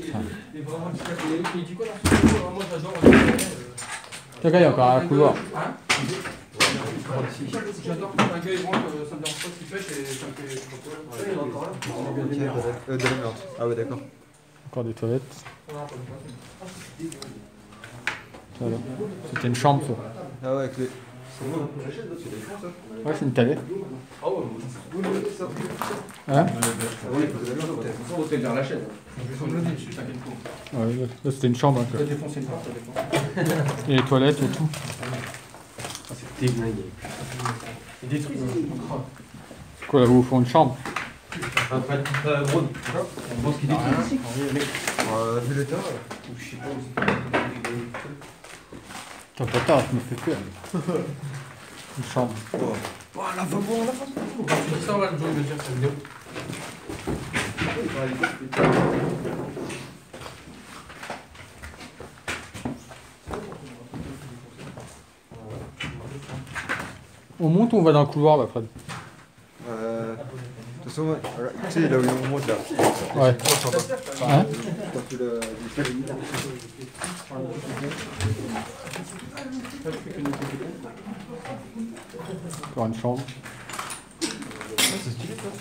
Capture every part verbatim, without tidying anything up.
Et vraiment, il dit quoi dans ce film? Moi j'adore. Tiens, il y a encore un couloir. Hein? J'adore quand un gars il rentre, ça me dérange pas s'il pêche et ça me fait. Ouais, il est encore là. Euh, de la merde. Ah ouais, d'accord. Encore des toilettes. Voilà. C'était une chambre, ça. Ah ouais, avec les. Ouais, c'est une télé. Ah ouais, Hein? faut te vers la chaîne. Je vais s'enlever dessus, t'inquiète pas. Ouais, là, là, c'était une chambre. Tu Hein, vas défoncer une porte, ça dépend. et les toilettes et tout. Ah, c'est déglingué. C'est détruit, ça. C'est quoi, là, vous font une chambre? Après, euh, Braun. On pense qu'il est ici. Euh, vu le temps. Je sais pas où T'as pas tard, je me fais peur. Une chambre. Oh, la femme, bon, la femme. Quand tu dis ça, là, le jour, il va dire que c'est vidéo. On monte ou on va dans le couloir, là, Fred? Euh. De toute façon, voilà, tu sais, là où on monte là. Ouais. Hein? Quand tu le. Encore une chambre. C'est stylé ça.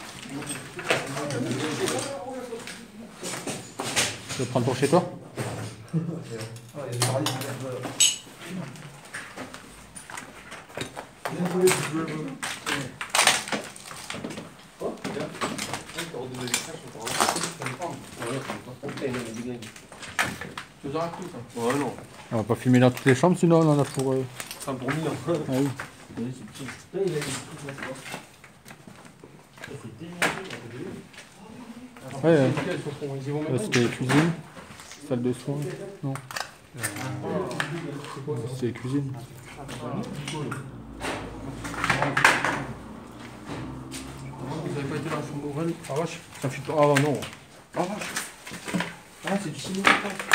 Tu veux prendre pour chez toi? Ouais, non. On va pas fumer dans toutes les chambres, sinon on en a pour... Euh... C'est pour mille ans. Ah oui. Ouais, euh, là, c'était cuisine, salle de soins, non. C'était cuisine. Vous avez pas été dans la chambre Aurel? Ah vache, ça fait pas... Ah non. Ah vache. Ah, c'est du cinéma.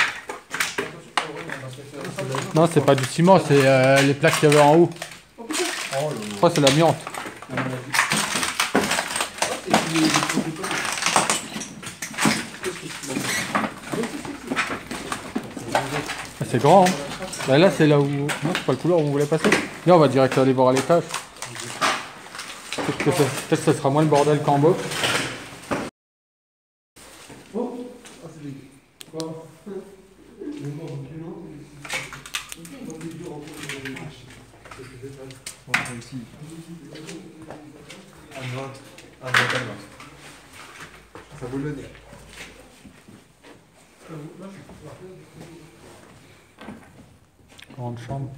Non, c'est pas du ciment, c'est euh, les plaques qu'il y avait en haut. Je crois que c'est l'amiante. Ah, c'est grand, hein. Bah, là, c'est là où... Non, c'est pas le couloir où on voulait passer. Là, on va direct aller voir à l'étage. Peut-être que, ça... Peut-être que ça sera moins le bordel qu'en bas. Ici. À droite. À droite, à droite. Ça vaut le nez. Grande chambre.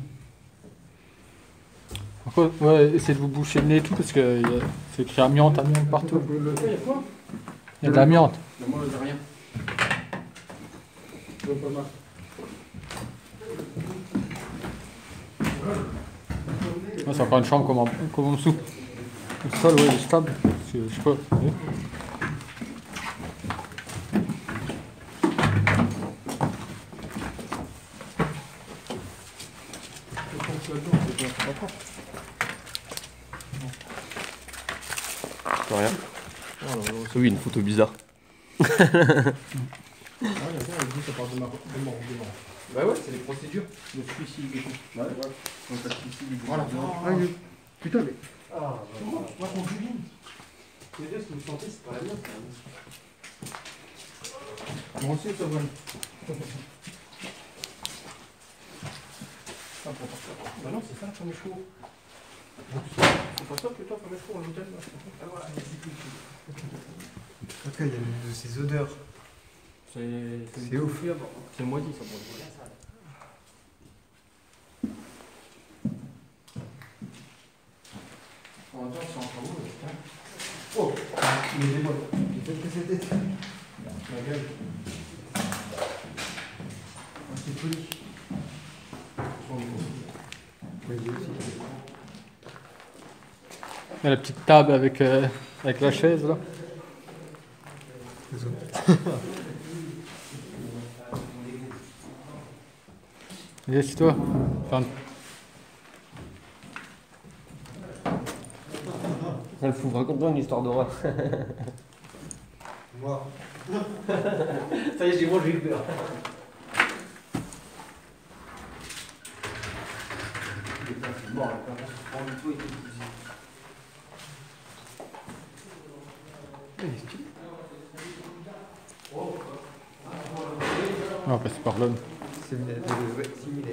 Encore, ouais, essayez de vous boucher le nez et tout, parce que y a... c'est écrit amiante, amiante partout. Il y a quoi? Il y a de l'amiante. Moi, j'ai rien. Je veux pas mal. Ah, c'est encore une chambre comme en, comme en dessous. Le sol, ouais, il est stable. Je sais pas. Ouais. Rien. Oh, oui, une photo bizarre. Bah ouais, c'est les procédures de suicide et tout. Ouais, ouais. Donc, pas de suicide, voilà. Ah, il... Putain, mais. Ah, moi, moi, mon urine. Vous voyez ce que vous sentez, c'est pas la mienne, quand même. Moi aussi, ça va. Ah, pour partir. Bah non, c'est ça, comme chaud. C'est pas ça que toi, comme chaud, à l'hôtel, là. Ah, voilà, En tout cas, il y a de ces odeurs. c'est ouf. C'est moisi, ça, pour le coup. En même temps, c'est encore où, là? Oh! Il est démol. Peut-être que c'était. La gueule. Ah, c'est poli. Il y a la petite table avec, euh, avec la chaise là. Yes, toi. Enfin, Ralph, raconte-moi une histoire d'horreur. Moi, voir. Ça y est, j'ai moi, j'ai eu peur. C'est mort, là, quand même. Tout était bousillé. On va passer par là. C'est ouais, similaire.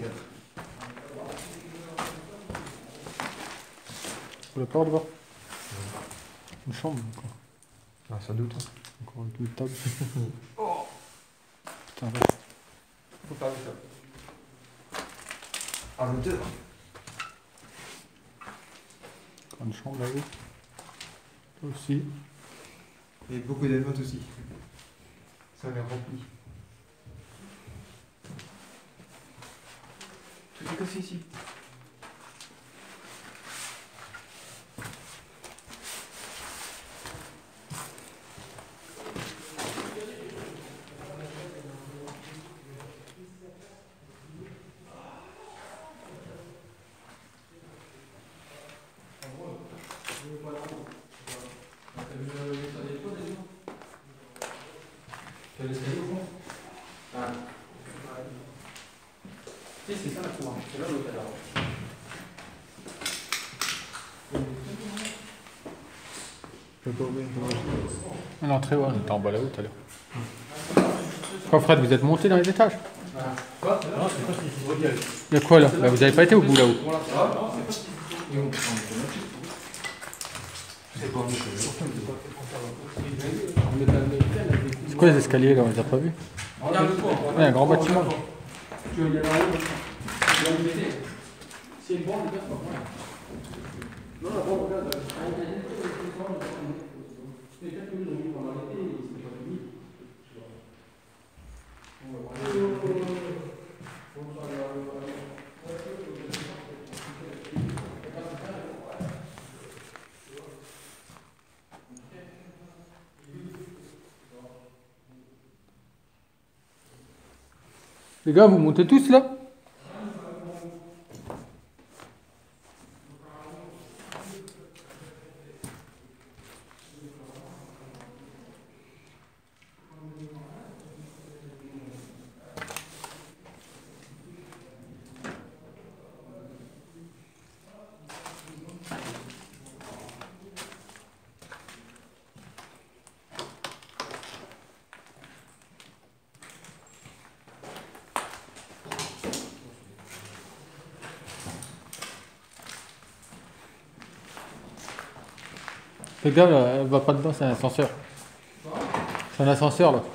Vous la porte, voir une chambre, encore. Ah, sans doute. Encore une table. Oh Putain, vache. Faut faire ça. Ah, l'auteur. Encore une chambre là-haut. Là aussi. Et beaucoup d'éléments aussi. Ça a l'air rempli. Tout est cassé ici. Tu as l'escalier au fond? Ah. Si, c'est ça la cour. C'est là l'hôtel alors. À l'entrée, ouais, on était en bas là-haut tout à l'heure. Quoi, Fred, vous êtes monté dans les étages? Quoi? Non, c'est pas ce qu'il faut. Il y a quoi là? Bah, vous avez pas été au bout là-haut? C'est quoi les escaliers là? On les a pas vus? Regarde le toit. Ouais, un grand bâtiment. Tu veux y aller en haut? Tu vas le péter. Si elle bande, regarde pas. Non, la bande, regarde. C'est quelques minutes, on vit pendant l'été, c'était pas fini. Les gars, vous montez tous là? Les gars, là, elle va pas dedans, c'est un ascenseur. C'est un ascenseur là.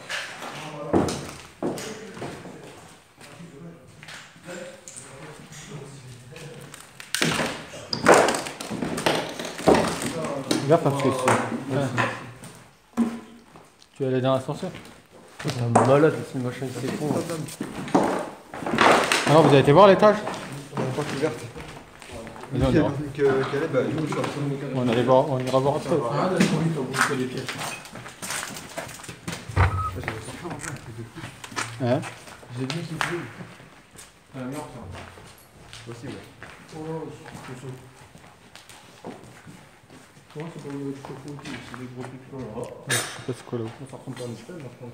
Regarde parce que c'est. Ouais. Tu vas aller dans l'ascenseur? C'est un malade, c'est une machine qui s'effondre. Alors, vous avez été voir l'étage? On porte ouverte. Mais non, non. Que Caleb, bah, nous, je suis en train de... On, allait voir, on ira voir après. Ah, d'accord, oui, t'as bouffé les pièces. Hein? J'ai dit qu'il pleut. Ah, merde, ça. Possible. Oh, c'est chaud. Comment c'est pas le chauffe-eau aussi? C'est des gros pics là. Ouais, je sais pas c'est quoi là. Ça ressemble pas à une cheveux, par contre.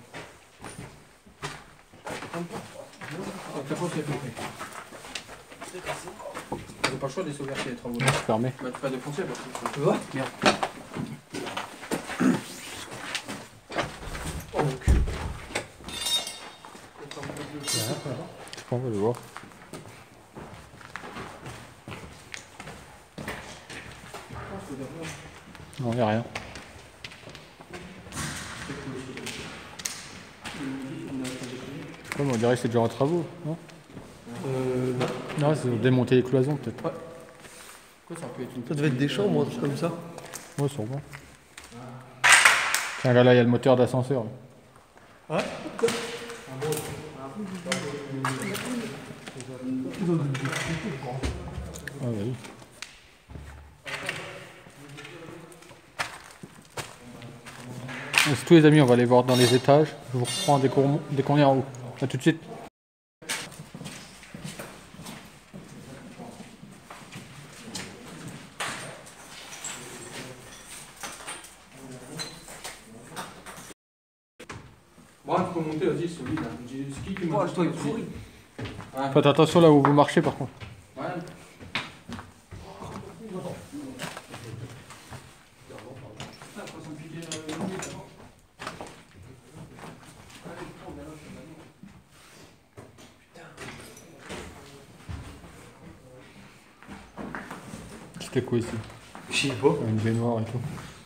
Ah, t'as pas fait c'est cassé. T'as pas le choix de laisser ouvert les travaux. C'est fermé. Bah, tu vas défoncer parce que tu vois? Merde. Oh, mon cul. Je sais pas, on va le voir. Non, il n'y a rien. Ouais, mais on dirait que c'est déjà en travaux, non? Euh, Non, c'est démonter les cloisons peut-être. Quoi, ça peut être une ça devait être des chambres, un truc comme ça. Ouais, sûrement. Tiens, là, là, il y a le moteur d'ascenseur. Ouais. Ah oui. C'est tout les amis, on va aller voir dans les étages. Je vous reprends dès qu'on dès qu'on est en haut. A tout de suite. Bon, tu peux monter, vas-y, solide. Hein. C'est qui qui me Oh, je dois être pourri. Ouais. Faites attention là où vous marchez par contre. Ouais. C'était quoi ici? Je sais pas. Une baignoire et tout.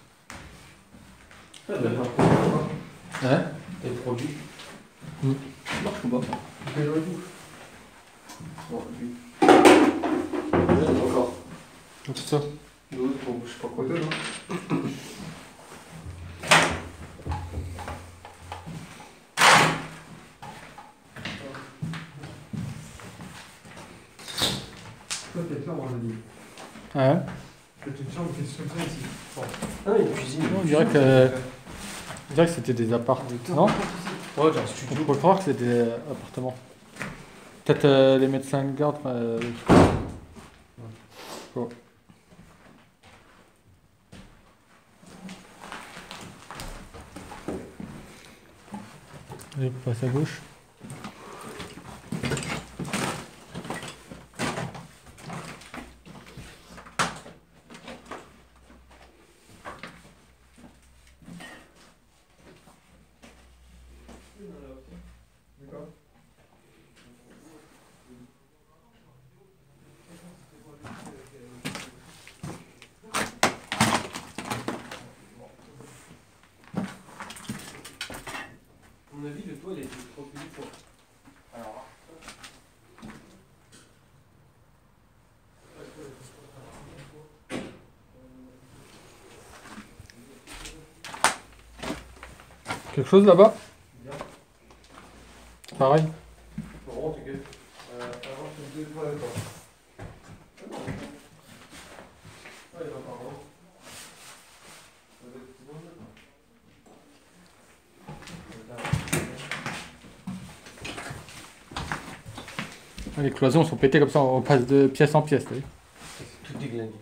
Hein? Et le produit Mm. Ça marche ou pas? Quel heure est tout? Bon, lui. Encore. Donc ça. L'autre, bon, je sais pas quoi. Photo, non? Toi, t'es chambre, on a dit. Ouais. Peut-être une chambre qui est comme ça ici. Ah, une cuisine. On dirait que, on dirait que c'était des apparts. Non? Ouais, j'ai un On studio. pourrait croire que c'était des appartements. Peut-être euh, les médecins de garde. Euh... Oh. Allez, passe à gauche. D'accord. À mon avis, le toit, il est trop petit pour. Alors. Quelque chose là-bas? Pareil. Bon, t'inquiète. Euh, avant, je te deux fois d'accord. Ah, il va pas vraiment. Ça va être bon, Ah, les cloisons sont pétées comme ça, on passe de pièce en pièce. T'as vu? Tout déglingué.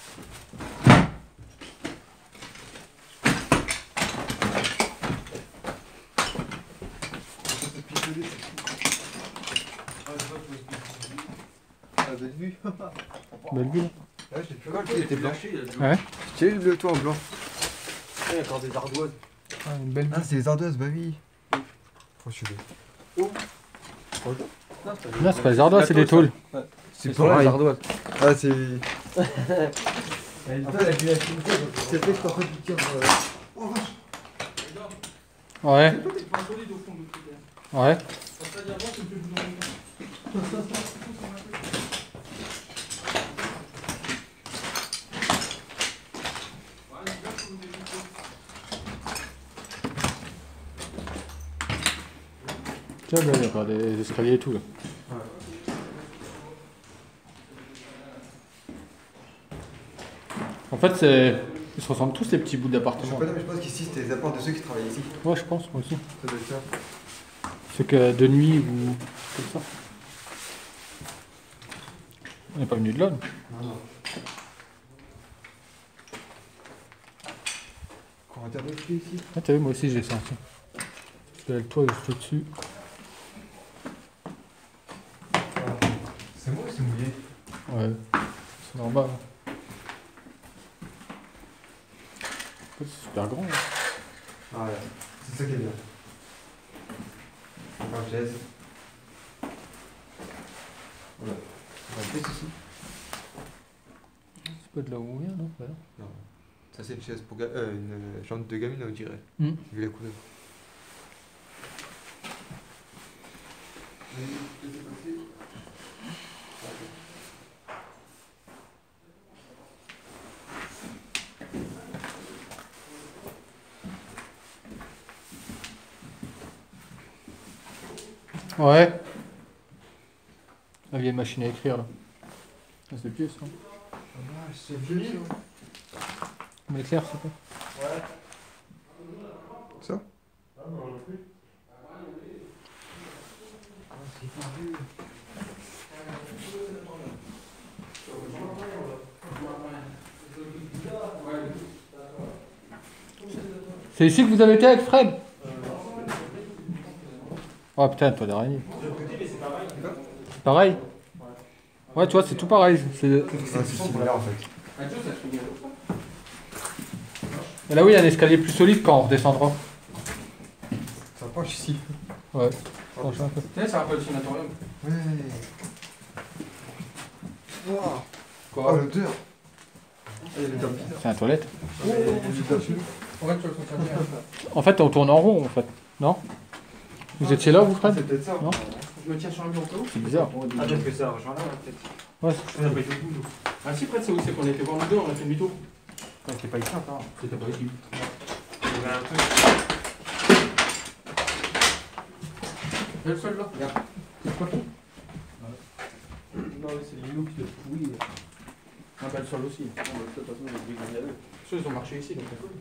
Ah, belle vue. Belle vue là. Ouais, j'ai plus mal qu'il était blanc. Ouais. Tiens, le toit en blanc. Il y a encore des ardoises. Ah, une belle vue. Ah, c'est les ardeuses, bah oui. Oh, je suis Non, Non, c'est pas les ardoises, c'est des tôles. C'est pas les pareil. ardoises. Ah, c'est. En fait, la vue c'est fait que t'as pas du cœur. Oh, vache. Ouais. Ouais. Tiens, là, il y a pas des escaliers et tout là. En fait, c'est... ils se ressemblent tous ces petits bouts Je sais d'appartements. pas, non, mais je pense qu'ici c'était les apports de ceux qui travaillent ici. Ouais, je pense, moi aussi. Ça doit être ça. C'est que de nuit ou comme ça. On n'est pas venu de là. nous. Non, non. Qu'on va terminer ici. Ah, t'as vu, moi aussi j'ai senti. Parce que le toit est juste au-dessus. C'est moi ou c'est mouillé? Ouais. C'est en bas. Là. En fait, c'est super grand. Là. Ah, ouais. C'est ça qui est bien. On va en chaise. Voilà. On va le faire ici. C'est pas de là où on vient, non? Voilà. Non. Ça, c'est une chaise pour ga- euh, une euh, jante de gamine, on dirait. Hmm. Vu la couleur. Ouais. La vieille machine à écrire là. Ah, c'est vieux ça. Ah, c'est vieux, ça. Mais clair, c'est pas. Ça? Ah non, non plus. Ah, c'est pas vieux. C'est ici que vous avez été avec Fred? Oh putain, toi d'araignée. Pareil. Ouais, tu vois, c'est tout pareil. C'est... Ah, c'est similaire en fait. Et là, oui, il y a un escalier plus solide quand on redescendra. Ça penche ici. Ouais. Penche un peu. Tu sais, c'est un peu le sanatorium. Ouais. Wow. Quoi Oh, l'odeur. Il y a des dames. C'est la toilette. Il y a des dames chez nous. En fait, on tourne en rond, en fait. Non? Vous étiez là, vous, Fred? C'est peut-être ça. Non. Je me tiens sur un mur au cas où. C'est bizarre. Ah, peut-être que ça rejoint là, peut-être. Ouais, On n'a pas été au bout, nous. Ah si, Fred, c'est où? C'est qu'on était voir nous deux, on a fait demi-tour. C'était pas ici encore. C'était pas ici. Il y avait un truc. C'est le seul là, regarde. C'est quoi tout? Non, mais c'est les loups qui te pourrit. Ah bah le sol aussi. De toute façon, les briques il y a deux. Ceux, ils ont marché ici, donc c'est cool.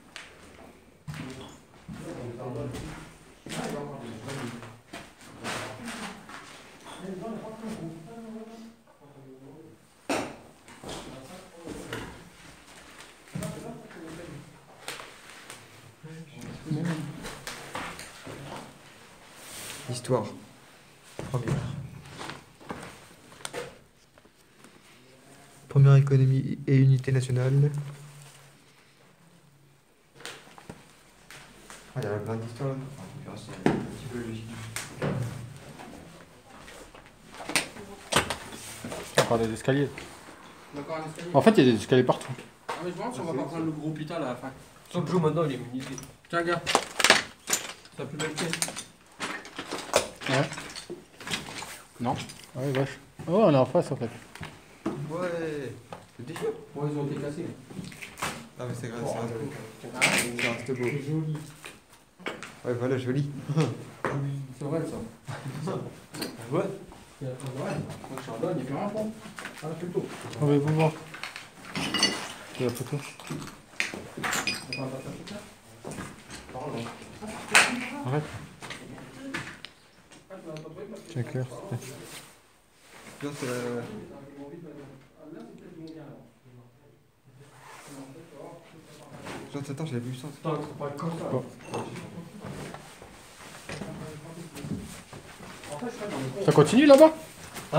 Histoire. Première. Première économie et unité nationale. Ah, il y a plein d'histoires là. C'est un petit peu logique. encore des escaliers. D'accord, un escalier. En fait, il y a des escaliers partout. Ah, mais je me demande si on va pas prendre le gros hôpital à la fin. Sauf Joe maintenant il est immunisé. Tiens, gars. C'est la plus belle pièce. Ouais. Non. Ouais, vache. Oh, on est en face en fait. Ouais. C'est déchiré. Ouais, ils ont été cassés. Ah, mais c'est grave, Oh, ça reste beau. Ah, Ça reste beau. c'est joli. Ouais, voilà, joli. C'est vrai, ça. Ouais. C'est vrai. Donc, Chardon, il n'y a plus rien pour. Ah, plutôt. On va vous voir. C'est la photo. On va pas faire tout ça. Pardon. Arrête. C'est clair. Bien, c'est la... Genre, attends, j'avais vu ça. Attends, c'est pas comme ça. Bon. En fait, je serais dans le Ça continue là-bas? Ouais.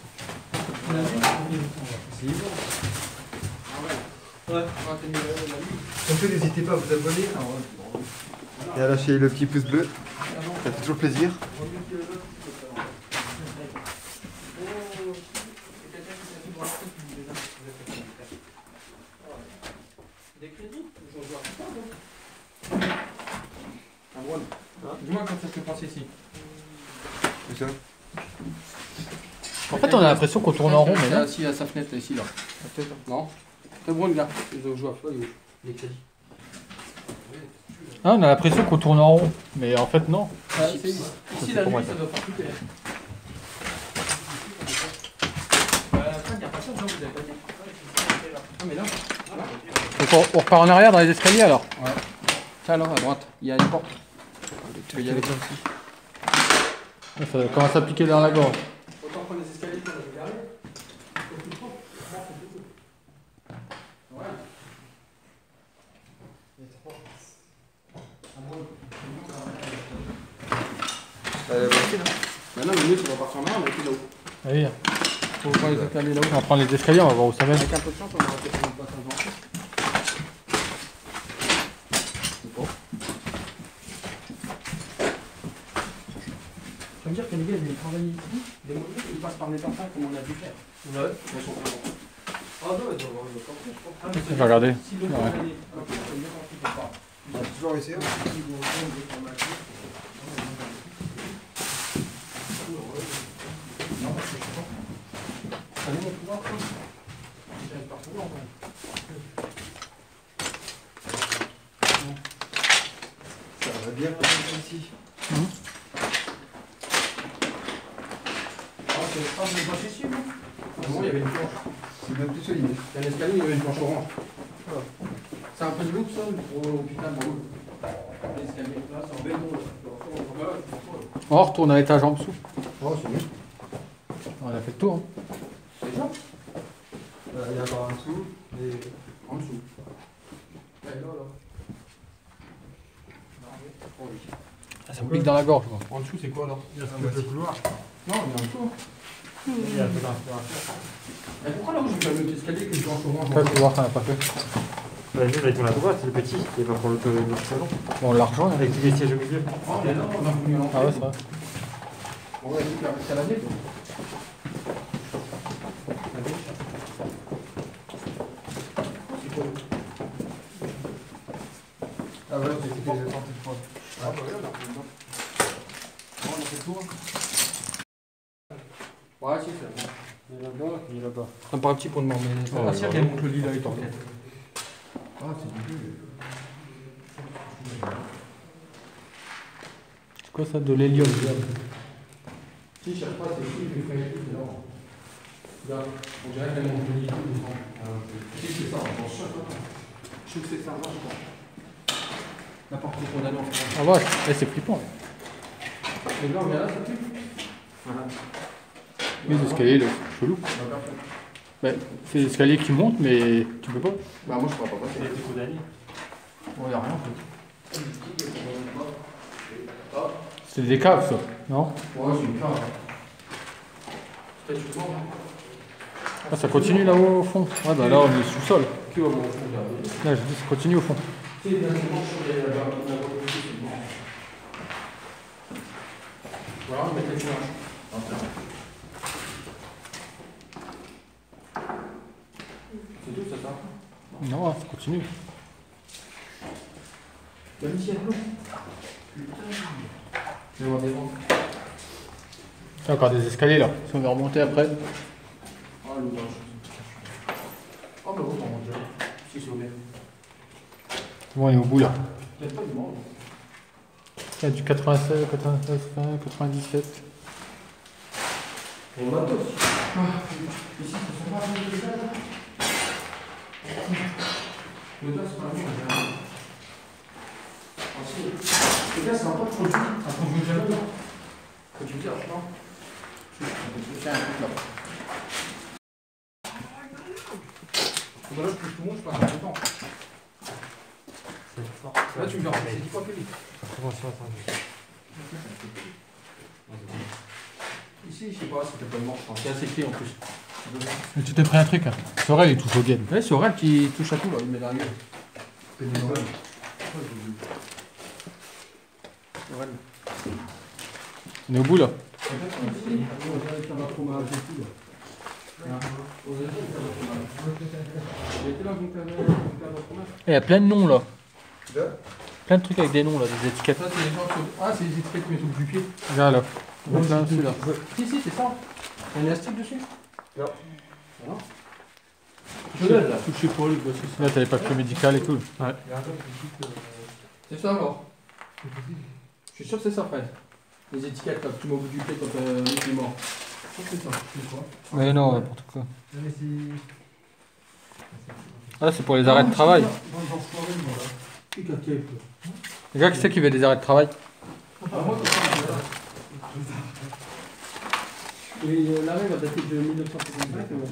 C'est bon. Ah ouais. Ouais. Ah, t'as mis la nuit. Surtout, n'hésitez pas à vous abonner et à lâcher le petit pouce bleu. Ça fait toujours plaisir. Des crédits? J'en vois pas, donc. Un drone. Dis-moi quand ça se passe ici. C'est ça. En fait, on a l'impression qu'on tourne en rond, mais non. Assis à sa fenêtre, ici, là. Non. C'est bon, gars. Les autres joueurs, toi, les crédits. Ah, on a l'impression qu'on tourne en rond, mais en fait, non. Ah, c'est ici, c'est la pour nuit, moi, ça ça. doit faire flipper. Euh, il n'y a pas ça, non, vous avez pas dit. Ah, mais là. Donc on, on repart en arrière dans les escaliers alors. Ouais. Ça, alors, à droite, il y a une porte. Tu peux y aller. Ça commence à piquer dans la gorge. Autant prendre les escaliers pour les garder. Ouais. Euh, voici, là. Bah non, mais nous, tu vas partir en arrière, on est plus là-haut. Allez, Faut prendre les escaliers là-haut. on va prendre les escaliers, on va voir où ça mène. Avec un peu de chance, on aura peut-être une passage en plus. C'est bon. Ça veut dire que les gars, ils viennent travailler ici, des moyens, ils passent par les parfums comme on a dû faire. Ouais. Ils sont contents. Ah non, ils doivent avoir une autre porte, je crois. Ah, mais Je vais regarder. si le Ouais. temps est- ok, c'est bien compris, faut pas. On va toujours essayer. Non, parce que je sais pas. Allez, mon pouvoir, quoi. J'arrive pas à trouver, en vrai. Ça va bien ici. Ah, c'est ah, vous êtes pas ici, vous? Non, il y avait une planche. C'est même plus solide. Il y a un escalier, il y avait une planche orange. C'est un peu de look, ça, pour l'hôpital, bon. L'escalier, là, c'est en béton, là. On retourne à l'étage en dessous. Oh, c'est bien. On a fait le tour. Hein. Déjà? Euh, il y a encore en dessous. Et... En dessous. Là, là, là. Oh, oui. Ça ça me pique dans la gorge. Quoi. En dessous, c'est quoi alors? Il y a le couloir. Non, il est en dessous. Il y a un peu d'inspiration. Et pourquoi là où j'ai pas mis l'escalier que je dois en chauvin? Après, faut voir qu'on n'a pas fait. Bah, nous, on a été à droite, c'est le petit, il va pour le salon. Bon, l'argent, hein. Avec les sièges au milieu. Oh, mais non, on a voulu l'enlever. Ah ouais, c'est vrai. On va essayer de faire escalader. Ah ouais, c'est ce que j'ai tenté de faire. Ah bah ouais, on a fait le temps. On a fait le tour. Ouais, si, c'est bon. Il est là-bas, il est là-bas. Ça me paraît petit pour demander. Oh, Ah, si, ouais. elle monte le lit là, il t'en fait. Ah, c'est du C'est quoi ça, de l'hélium? Si, je sais pas, c'est qui qui fait les trucs, c'est là. Regarde, on dirait qu'elle monte le lit tout le temps. Si, c'est ça, on pense chaque fois. Je sais que c'est ça, moi, je crois. N'importe qui condamné en France. Ah ouais, eh, c'est flippant. Et là, on vient là, ça tue. Voilà. Oui, les escaliers, là, c'est chelou. Bah, c'est des escaliers qui montent, mais tu peux pas. Bah, moi, je pourrais pas passer. C'est des condamnés. Ouais, y'a rien en fait. C'est des caves, ça, non? Ouais, c'est une cave. Peut-être que moi. Ah, ça continue là-haut au fond. Ah bah là, on est sous-sol. Qui va m'en fond là? Là, je dis, ça continue au fond. Tu sais, bien sûr, je suis allé là-bas, on a pas pu, c'est bon. Voilà, on met le challenge. C'est tout, ça ça? Non, ça continue. Il y a Michel Blou. Putain. Je vais voir des vents. Il y a encore des escaliers là. Si on veut remonter après. Oh, le blanche. Oh, mais bon, on monte déjà. Si, c'est ouvert. Bon, on est au bout là. Il n'y a pas de monde. Il y a du quatre-vingt-seize, quatre-vingt-seize, vingt, quatre-vingt-dix-sept. Et le matos. Ah, ici, ça sont pas les étages là. Le gars, c'est pas la même. Ah, si. Le gars, c'est un peu de produit. Un produit jamais là. Faut que tu me dises, non? Je vais faire un truc là. Là, je touche tout le monde, je passe un peu de temps. C'est fort. Là, tu me verras, c'est dix fois plus vite. Attention, attendez. Ici, je sais pas, c'était pas mort, je pense. C'est assez clé en plus. Mais tu t'es pris un truc. Hein. Sorel, il touche au game. Ouais, c'est Aurel qui touche à tout là, il met dans la gueule. C'est des Aurel. Aurel. On est au bout là. Il y a plein de noms là. Plein de trucs avec des noms là, des étiquettes. Ça, c'est les gens qui... Ah, c'est les étiquettes qui mettent au bout du pied. Regarde là. Il y en a plein dessus là. Si, si, c'est ça. Il y a un élastique dessus. Non. Non. Je l'aide là. Touché pour lui, là t'as les papiers médicaux et tout. Ouais. C'est ça alors. Je suis sûr que c'est ça, Fred. Les étiquettes là, que tu mets au bout du pied quand euh, l'autre est mort. Je crois que c'est ça. C'est quoi? Mais non, n'importe quoi. Non, mais c'est. Ah, c'est pour les arrêts de travail. C'est qu'un tape. Les gars, qui c'est qui veut des arrêts de travail? Ah, moi, c'est ça. Et l'arrêt va dater de mille neuf cent soixante-cinq, mais bon.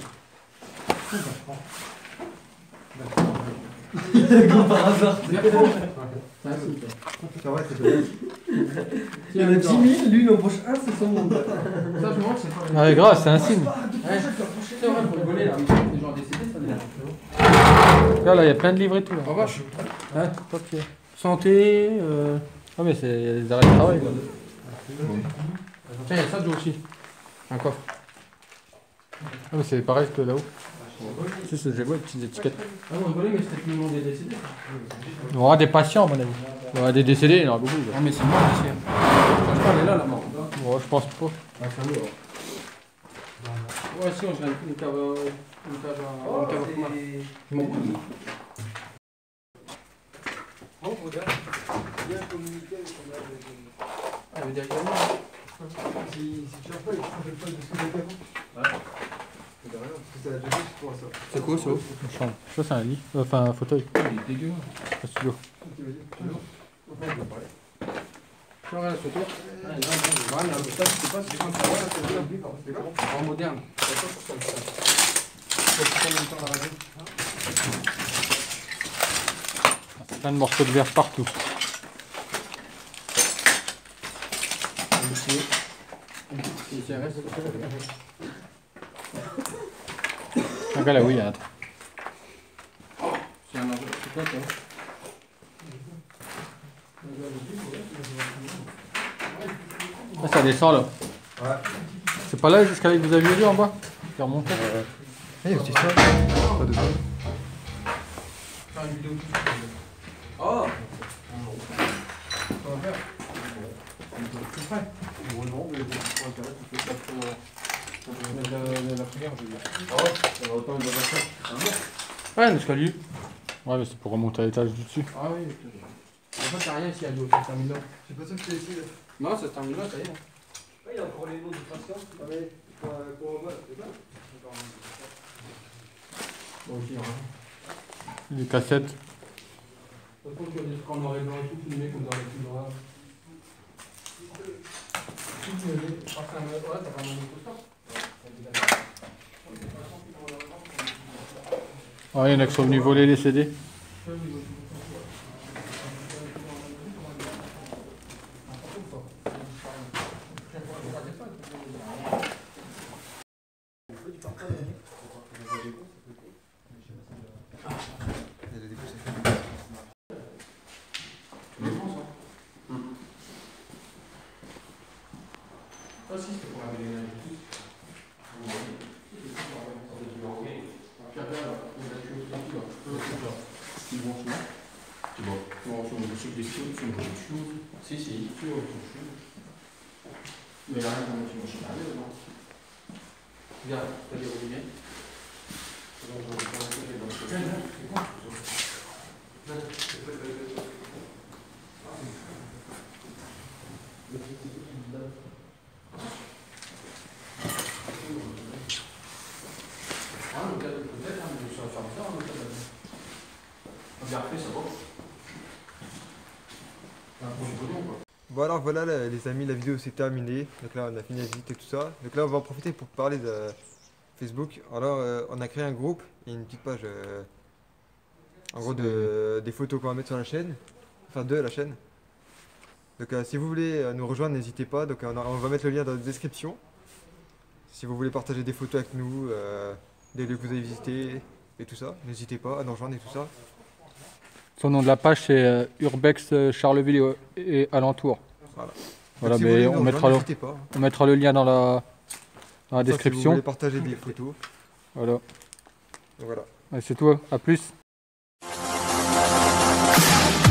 Comme par hasard. C'est un signe, quoi. C'est vrai, c'est dommage. Il y en a dix mille, lui il embauche un, c'est son monde. Ça, je me demande, c'est pas. Ah, mais grave, c'est un signe. Ouais, c'est vrai, pour rigoler là. Les gens décédés, ça dérange. Là, là, il y a plein de livres et tout là. En vache. Hein, papier. Santé, euh... Ah, mais c'est il y a des arrêts de travail là. Tiens, il y a ça, Joe aussi. Un coffre. Ah, mais c'est pareil que là-haut. C'est ce que j'ai vu, les petites étiquettes. Ah, vous rigolez, mais c'était tout le monde est décédé. Il y aura des patients, à mon avis. Il y aura des décédés, il y en aura beaucoup. Là. Ah, mais c'est mort ici. Je pense pas, elle est là, la mort. Bon, je pense pas. Ah, c'est lourd. Ouais, si, on dirait une cave. Une cave à. Une cave à fumage. Je m'en fous. Bon, regarde. Bien communiqué avec son âge. Ah, mais derrière moi. Si tu n'as pas, il faut pas de ce que tu as avant. C'est derrière, parce que c'est la deuxième, c'est pour ça. C'est quoi ça? Une chambre. Ça, c'est un lit. Enfin, un fauteuil. Il est dégueu. Un studio. Tu regardes la photo. Voilà, ça, je sais pas si c'est comme ça. C'est en moderne. Plein de morceaux de verre partout. métier. Et C R S. Regarde là, oui, il y a un truc. C'est un enjeu. C'est quoi ça? Ah, ça descend là. Ouais. C'est pas là les escaliers que vous aviez vu en bas? Qui remontent. Ouais. Eh, c'est ça. Pas de ça. Faire une vidéo tout de suite. Oh! Ça va faire. C'est prêt? Bon, non, mais pour Internet, tu fais pas trop. La, la, la prière, je veux dire. Ah ouais? Ça va autant de faire. Ah bon? Ouais, un escalier. Ouais, mais c'est pour remonter à l'étage du dessus. Ah oui, ok. En fait, y'a rien ici à Lyon, ça se termine là. C'est pas ça que je t'ai essayé là. Non, ça se termine là, ça y est. Il y a encore les noms de patients. Ah mais, pour, pour Omar, c'est ça? Bon, ok, hein. Les cassettes. De toute façon, tu as des trucs en noir et blanc et tout filmé comme dans les films d'horreur. Tout filmé. Ah, c'est un. Ouais, t'as pas mal de tout ça. Ah, il y en a qui sont venus voler les C D. Ah si, c'était pour la déménager. Si, si, tu vois, mais il n'y a rien comme tu machine à laver dedans. Regarde, t'as des robinets. Ah, le cadre peut-être, hein, mais ça va faire ça, hein, le cadre. Regarde, fais ça va. C'est un projet collion, quoi. Bon alors voilà les amis, la vidéo c'est terminé. Donc là on a fini la visite et tout ça. Donc là on va en profiter pour parler de Facebook. Alors euh, on a créé un groupe et une petite page euh, en gros de, des photos qu'on va mettre sur la chaîne. Enfin de la chaîne. Donc euh, si vous voulez euh, nous rejoindre n'hésitez pas. Donc on, a- on va mettre le lien dans la description. Si vous voulez partager des photos avec nous, euh, des lieux que vous avez visités et tout ça, n'hésitez pas à nous rejoindre et tout ça. Son nom de la page c'est euh, Urbex euh, Charleville et, et alentour. Voilà. Voilà, Donc, si vous mais voulez on nous mettra, rejoindre, le, n'hésitez pas. on mettra le lien dans la, dans la Enfin, Si vous description. voulez partager des photos. Voilà. Donc voilà. Ouais, c'est tout, à plus.